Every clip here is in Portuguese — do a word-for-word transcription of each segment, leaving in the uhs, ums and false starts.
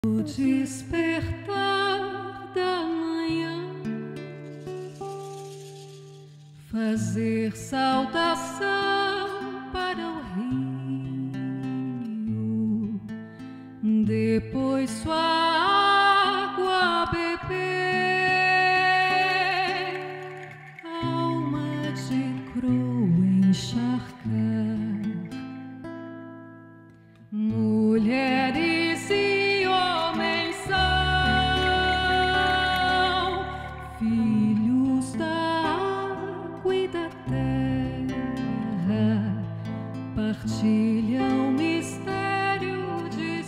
O despertar da manhã, fazer saudação para o rio, depois sua água beber, alma de croa encharcar, mulheres e homens são filhos da água e da terra, partilham o mistério de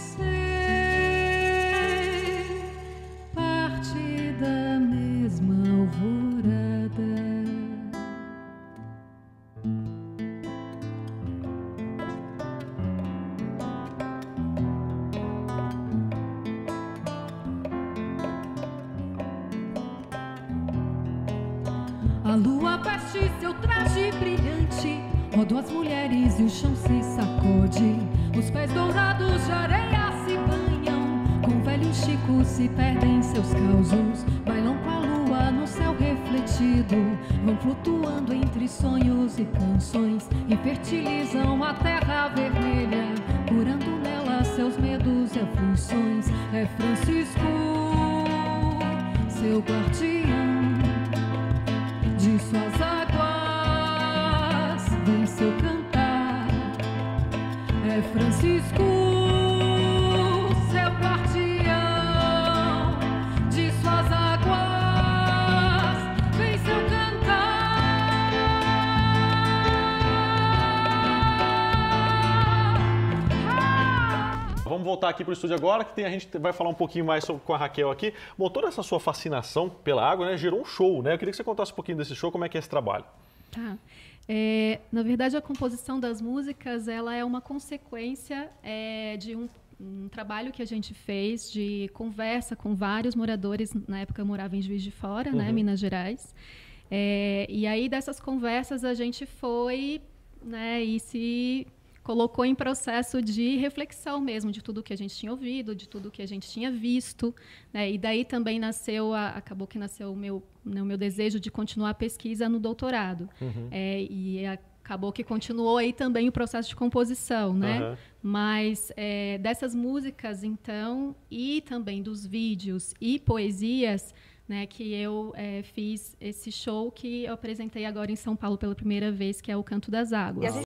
ser parte da mesma alvorada. A lua veste seu traje brilhante, rodam as mulheres e o chão se sacode. Os pés dourados de areia se banham, com o velho Chico se perdem seus causos. Bailam com a lua no céu refletido, vão flutuando entre sonhos e canções, e fertilizam a terra vermelha, curando nela seus medos e aflições. É Francisco, seu guardião, de suas águas vem seu cantar. É Francisco, seu guardião, de suas águas vem seu cantar. Ah! Vamos voltar aqui para o estúdio agora, que tem, a gente vai falar um pouquinho mais sobre, com a Raquel aqui. Bom, toda essa sua fascinação pela água, né, gerou um show, né? Eu queria que você contasse um pouquinho desse show, como é que é esse trabalho. Tá. É, na verdade, a composição das músicas, ela é uma consequência é, de um, um trabalho que a gente fez de conversa com vários moradores. Na época eu morava em Juiz de Fora, uhum. né, Minas Gerais. É, e aí dessas conversas a gente foi, né, e se colocou em processo de reflexão mesmo, de tudo que a gente tinha ouvido, de tudo que a gente tinha visto, né? E daí também nasceu, a, acabou que nasceu o meu, né, o meu desejo de continuar a pesquisa no doutorado. Uhum. É, e acabou que continuou aí também o processo de composição, né? Uhum. Mas é, dessas músicas, então, e também dos vídeos e poesias, né, que eu é, fiz esse show que eu apresentei agora em São Paulo pela primeira vez, que é o Canto das Águas.